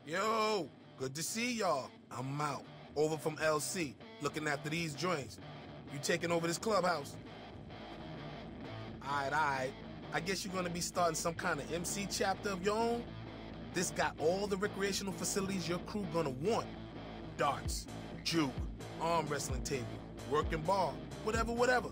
Yo, good to see y'all. I'm out. Over from LC, looking after these joints. You taking over this clubhouse? Alright. I guess you're gonna be starting some kind of MC chapter of your own? This got all the recreational facilities your crew gonna want. Darts, juke, arm wrestling table, working bar, whatever.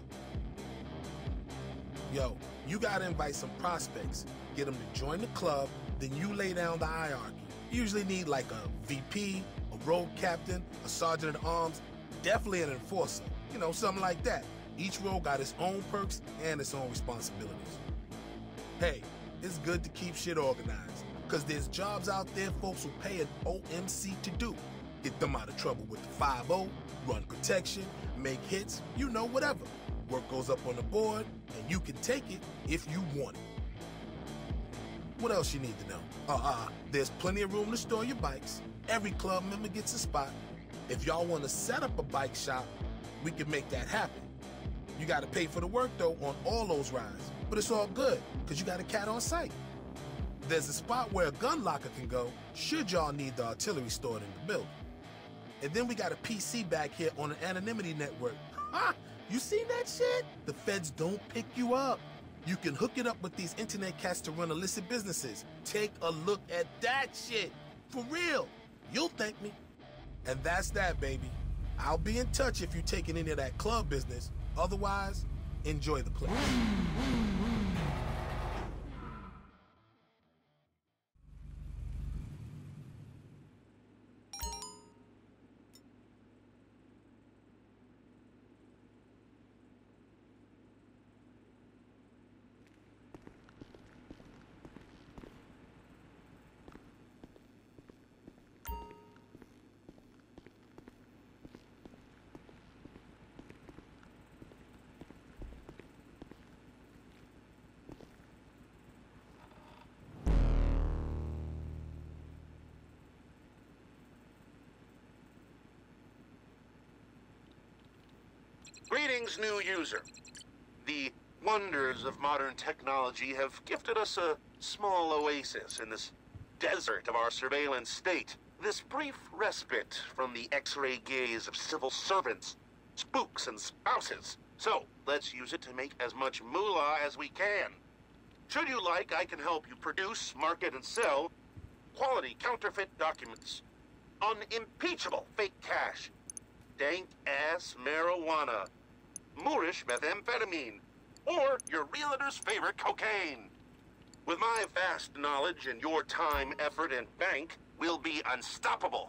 Yo, you gotta invite some prospects, get them to join the club, then you lay down the hierarchy. You usually need like a VP, a road captain, a sergeant at arms, definitely an enforcer, something like that. Each role got its own perks and its own responsibilities. Hey, it's good to keep shit organized, because there's jobs out there folks will pay an OMC to do. Get them out of trouble with the 5-0, run protection, make hits, whatever. Work goes up on the board, and you can take it if you want it. What else you need to know? There's plenty of room to store your bikes. Every club member gets a spot. If y'all want to set up a bike shop, we can make that happen. You got to pay for the work, though, on all those rides. But it's all good, because you got a cat on site. There's a spot where a gun locker can go, should y'all need the artillery stored in the building. And then we got a PC back here on an anonymity network. Ha! You seen that shit? The feds don't pick you up. You can hook it up with these internet cats to run illicit businesses. Take a look at that shit. For real. You'll thank me. And that's that, baby. I'll be in touch if you're taking any of that club business. Otherwise, enjoy the place. Greetings, new user. The wonders of modern technology have gifted us a small oasis in this desert of our surveillance state. This brief respite from the X-ray gaze of civil servants, spooks, and spouses. So, let's use it to make as much moolah as we can. Should you like, I can help you produce, market, and sell quality counterfeit documents, unimpeachable fake cash, dank-ass marijuana, Moorish methamphetamine, or your realtor's favorite cocaine. With my vast knowledge and your time, effort, and bank, we'll be unstoppable.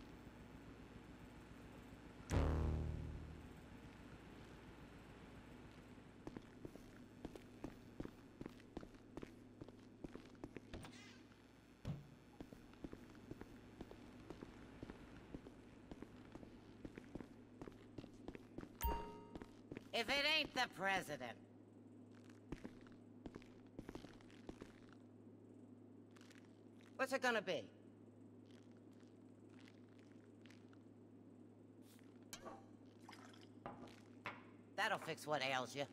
If it ain't the president. What's it gonna be? That'll fix what ails you.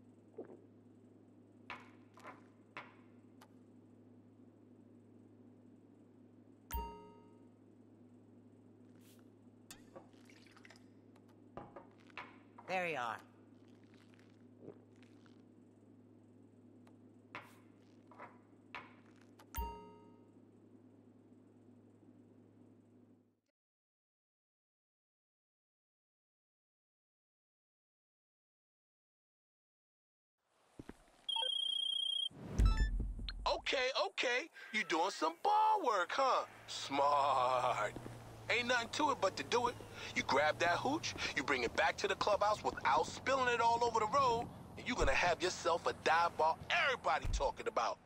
There you are. Okay. You doing some ball work, huh? Smart. Ain't nothing to it but to do it. You grab that hooch, you bring it back to the clubhouse without spilling it all over the road, and you're gonna have yourself a dive ball everybody talking about.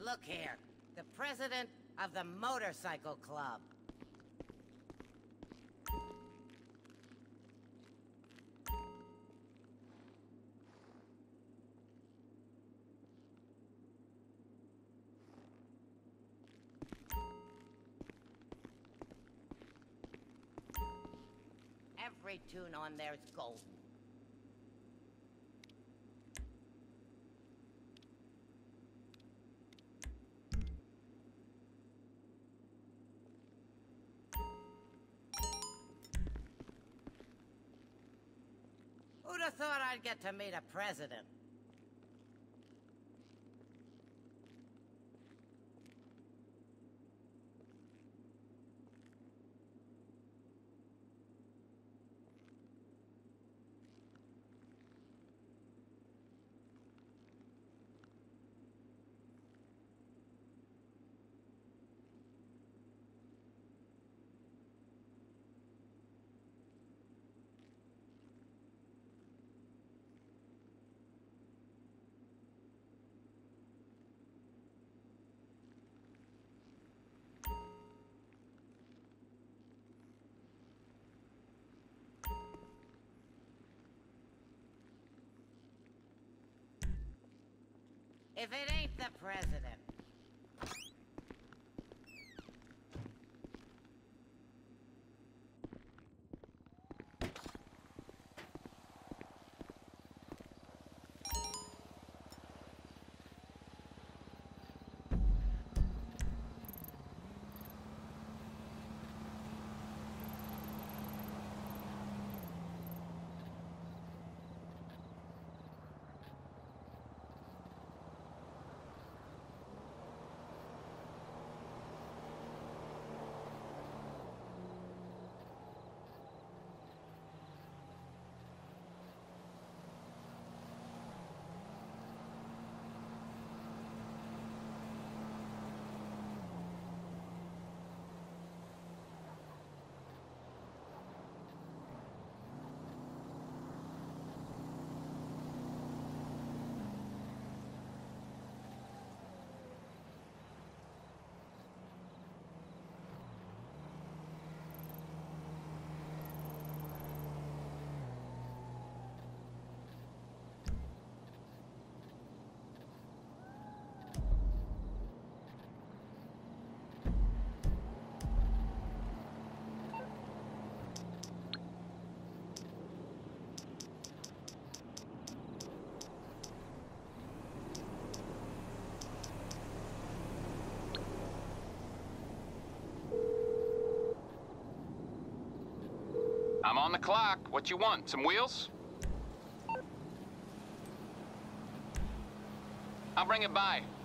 look here. The president of the motorcycle club. Every tune on there is golden. Who'd have thought I'd get to meet a president? If it ain't the president. I'm on the clock. What you want? Some wheels? I'll bring it by.